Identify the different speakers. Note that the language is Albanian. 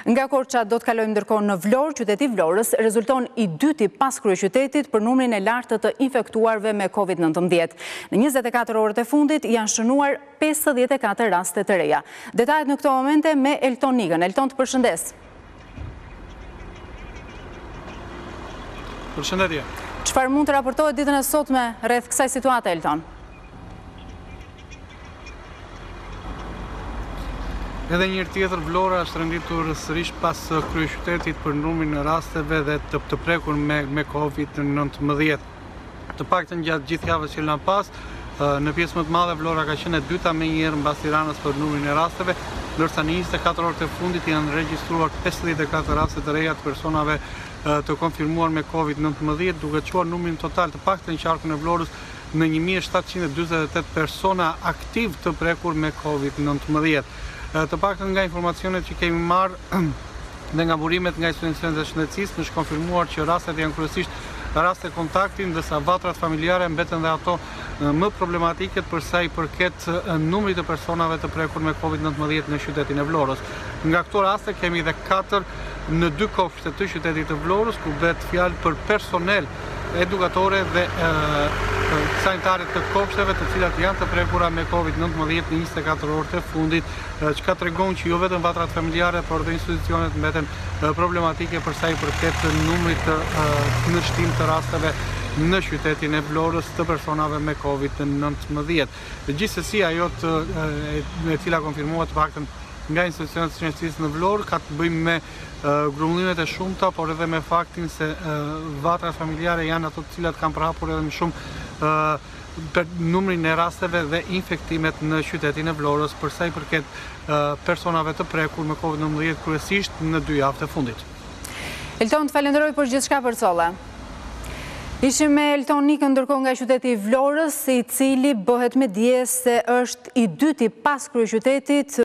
Speaker 1: Nga Korça do të kalojmë ndërkohë në Vlorë, qyteti Vlorës rezulton i dyti pas kryeqytetit për numrin e lartë të infektuarve me COVID-19. Në 24 orët e fundit janë shënuar 54 raste të reja. Detajet në këto momente me Elton Nigën. Elton, të përshëndes.
Speaker 2: Përshëndetje.
Speaker 1: Çfarë mund të raportohet ditën e sotme rreth kësaj situate, Elton?
Speaker 2: Edhe njërë tjetër, Vlora është renditur sërish pas kryeqytetit për numrin e rasteve dhe të prekur me COVID-19. Të paktën gjatë gjithë javës që lan pas, në pjesë më të madhe Vlora ka qenë e dyta me njëherë mbas Tiranës për numrin e rasteve, ndërsa në 24 orët e fundit janë regjistruar 54 raste të reja të personave të konfirmuar me COVID-19, duke çuar numrin total të paktën në qarkun e Vlorës në 1748 persona aktiv të prekur me COVID-19. Të paktën nga informacionet që kemi marrë dhe nga burimet nga institucionet e shëndetësisë, është konfirmuar që rastet janë kryesisht raste kontakti, ndërsa vatrat familjare mbeten dhe ato më problematike për sa i përket numrit të personave të prekur me COVID-19 në qytetin e Vlorës. Nga këto raste kemi dhe 4 në 2 kopshte të qytetit të Vlorës, ku bëhet fjalë për personel edukatore dhe sanitare të kopshteve të cilat janë të prekura me COVID-19 në 24 orët e fundit, çka tregon që jo vetëm vatrat familjare, por dhe institucionet mbeten problematike për sa i përket numrit të kundërshtim të rasteve në qytetin e Vlorës të personave me COVID-19. Gjithsesi, ajo e cila konfirmohet të paktën nga institucionet e shëndetësisë në Vlorë ka të bëjmë me grumbullimet e shumta, por edhe me faktin se vatrat familjare janë ato të cilat kanë përhapur edhe më shumë për numrin e rasteve dhe infektimet në qytetin e Vlorës për sa i përket personave të prekur me COVID-19 kryesisht në 2 javët e fundit.
Speaker 1: Elton, të falenderoj për gjithçka për solle. Ishim me Elton Nikën ndërkohë nga qyteti i Vlorës, i cili bëhet me dije se është i dyti pas kryeqytetit